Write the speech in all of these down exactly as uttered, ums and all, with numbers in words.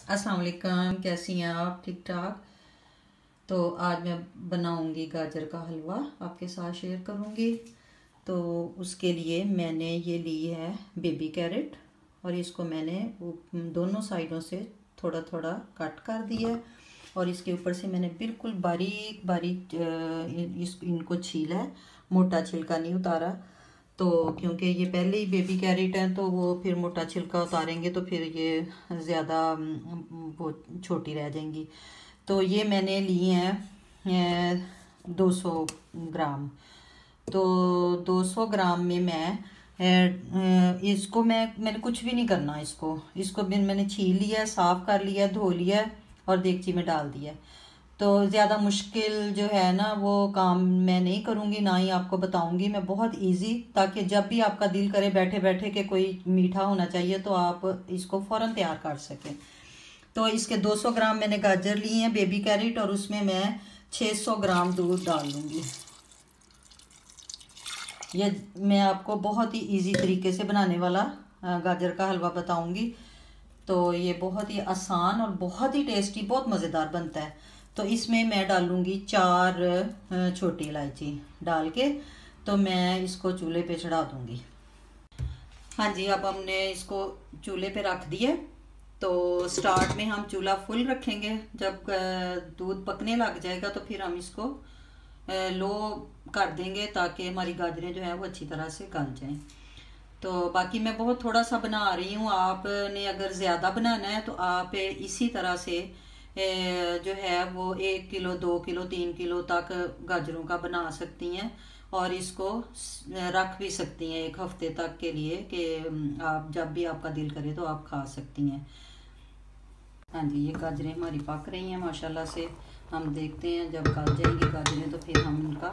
अस्सलाम वालेकुम, कैसी हैं आप? ठीक ठाक। तो आज मैं बनाऊंगी गाजर का हलवा, आपके साथ शेयर करूंगी। तो उसके लिए मैंने ये ली है बेबी कैरेट, और इसको मैंने दोनों साइडों से थोड़ा थोड़ा कट कर दिया है, और इसके ऊपर से मैंने बिल्कुल बारीक बारीक इस इनको छीला है, मोटा छिलका नहीं उतारा। तो क्योंकि ये पहले ही बेबी कैरेट है तो वो फिर मोटा छिलका उतारेंगे तो फिर ये ज़्यादा वो छोटी रह जाएंगी। तो ये मैंने लिए हैं दो सौ ग्राम। तो दो सौ ग्राम में मैं इसको मैं मैंने कुछ भी नहीं करना। इसको इसको भी मैंने छील लिया, साफ़ कर लिया, धो लिया और देगची में डाल दिया। तो ज़्यादा मुश्किल जो है ना वो काम मैं नहीं करूँगी, ना ही आपको बताऊँगी। मैं बहुत इजी, ताकि जब भी आपका दिल करे बैठे बैठे कि कोई मीठा होना चाहिए तो आप इसको फ़ौरन तैयार कर सकें। तो इसके दो सौ ग्राम मैंने गाजर लिए हैं बेबी कैरेट, और उसमें मैं छह सौ ग्राम दूध डाल लूँगी। ये मैं आपको बहुत ही इजी तरीके से बनाने वाला गाजर का हलवा बताऊँगी। तो ये बहुत ही आसान और बहुत ही टेस्टी, बहुत मज़ेदार बनता है। तो इसमें मैं डालूँगी चार छोटी इलायची डाल के, तो मैं इसको चूल्हे पे चढ़ा दूँगी। हाँ जी, अब हमने इसको चूल्हे पे रख दिया। तो स्टार्ट में हम चूल्हा फुल रखेंगे, जब दूध पकने लग जाएगा तो फिर हम इसको लो कर देंगे, ताकि हमारी गाजरें जो है वो अच्छी तरह से गल जाएं। तो बाकी मैं बहुत थोड़ा सा बना रही हूँ, आपने अगर ज़्यादा बनाना है तो आप इसी तरह से जो है वो एक किलो, दो किलो, तीन किलो तक गाजरों का बना सकती हैं, और इसको रख भी सकती हैं एक हफ्ते तक के लिए, कि आप जब भी आपका दिल करे तो आप खा सकती हैं। हाँ जी, ये गाजरें हमारी पक रही हैं माशाल्लाह से। हम देखते हैं जब गल जाएंगी गाजरें तो फिर हम उनका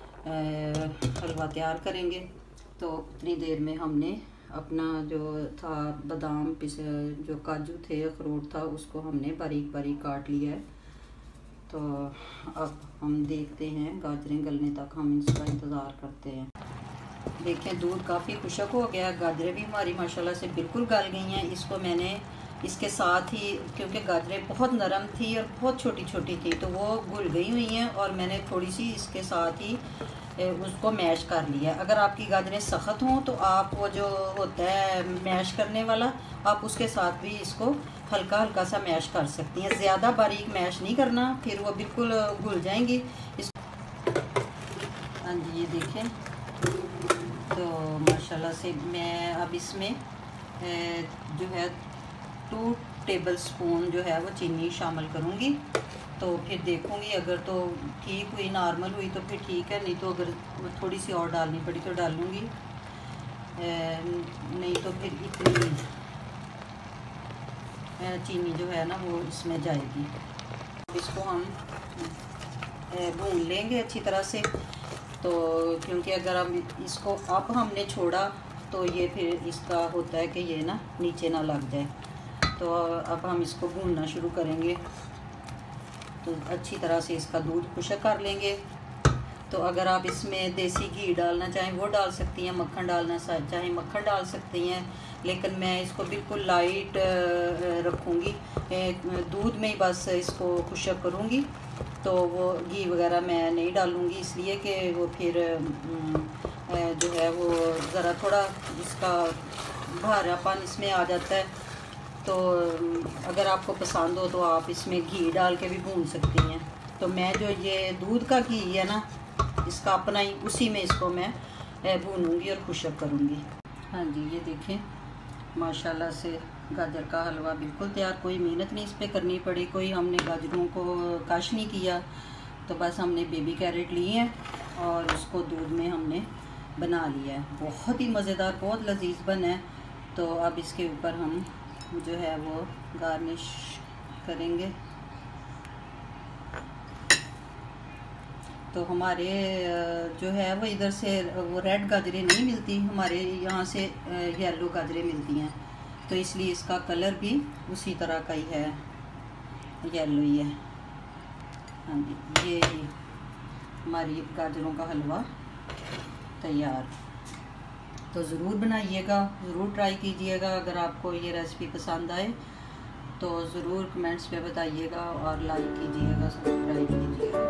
हलवा तैयार करेंगे। तो उतनी देर में हमने अपना जो था बादाम पिस जो काजू थे, अखरोट था, उसको हमने बारीक बारीक काट लिया है। तो अब हम देखते हैं गाजरें गलने तक हम इसका इंतज़ार करते हैं। देखें दूध काफ़ी खुशक हो गया, गाजरें भी हमारी माशाल्लाह से बिल्कुल गल गई हैं। इसको मैंने इसके साथ ही, क्योंकि गाजरें बहुत नरम थी और बहुत छोटी छोटी थी तो वो घुल गई हुई हैं, और मैंने थोड़ी सी इसके साथ ही उसको मैश कर लिया। अगर आपकी गाजरें सख्त हों तो आप वो जो होता है मैश करने वाला, आप उसके साथ भी इसको हल्का हल्का सा मैश कर सकती हैं। ज़्यादा बारीक मैश नहीं करना, फिर वो बिल्कुल घुल जाएंगी। इस हाँ जी, ये देखें। तो माशाल्लाह से मैं अब इसमें जो है टू टेबल स्पून जो है वो चीनी शामिल करूँगी। तो फिर देखूँगी, अगर तो ठीक हुई, नॉर्मल हुई तो फिर ठीक है, नहीं तो अगर थोड़ी सी और डालनी पड़ी तो डालूँगी, नहीं तो फिर इतनी चीनी जो है ना वो इसमें जाएगी। इसको हम भून लेंगे अच्छी तरह से। तो क्योंकि अगर हम इसको अब हमने छोड़ा तो ये फिर इसका होता है कि ये ना नीचे ना लग जाए। तो अब हम इसको भूनना शुरू करेंगे। तो अच्छी तरह से इसका दूध खुश्क कर लेंगे। तो अगर आप इसमें देसी घी डालना चाहें वो डाल सकती हैं, मक्खन डालना चाहें मक्खन डाल सकती हैं, लेकिन मैं इसको बिल्कुल लाइट रखूँगी, दूध में ही बस इसको खुश्क करूँगी। तो वो घी वगैरह मैं नहीं डालूँगी, इसलिए कि वो फिर जो है वो ज़रा थोड़ा इसका भारापन इसमें आ जाता है। तो अगर आपको पसंद हो तो आप इसमें घी डाल के भी भून सकती हैं। तो मैं जो ये दूध का घी है ना, इसका अपना ही, उसी में इसको मैं भूनूंगी और खुश्क करूँगी। हाँ जी, ये देखें माशाल्लाह से गाजर का हलवा बिल्कुल तैयार। कोई मेहनत नहीं इस पर करनी पड़ी, कोई हमने गाजरों को कश नहीं किया। तो बस हमने बेबी कैरेट लिए हैं और उसको दूध में हमने बना लिया है। बहुत ही मज़ेदार, बहुत लजीज बना है। तो अब इसके ऊपर हम जो है वो गार्निश करेंगे। तो हमारे जो है वो इधर से वो रेड गाजरें नहीं मिलती, हमारे यहाँ से येलो गाजरें मिलती हैं, तो इसलिए इसका कलर भी उसी तरह का ही है, येलो ही है। हाँ जी, ये हमारी गाजरों का हलवा तैयार। तो ज़रूर बनाइएगा, ज़रूर ट्राई कीजिएगा अगर आपको ये रेसिपी पसंद आए। तो ज़रूर कमेंट्स पे बताइएगा और लाइक कीजिएगा, सब्सक्राइब कीजिएगा।